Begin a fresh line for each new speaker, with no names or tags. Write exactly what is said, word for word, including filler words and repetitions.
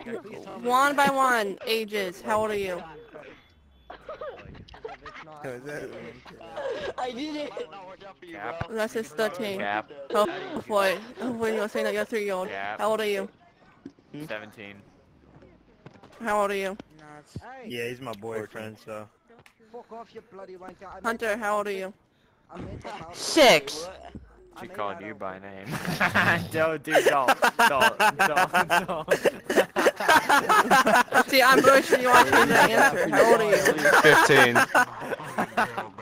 One by one, ages. How old are you?
I did it!
Cap.
That's just thirteen.
Cap.
Hopefully. Hopefully you're saying that you're three year old.
Cap.
How old are you?
seventeen.
How old are you?
Yeah, he's my boyfriend, so.
Fuck off, you bloody wanker. I
Hunter, how old are you?
I meant to call-
Six!
She called you by name. Don't, dude, don't. Don't, don't, don't.
See, I'm really sure you want to change that answer. How old are you?
Fifteen.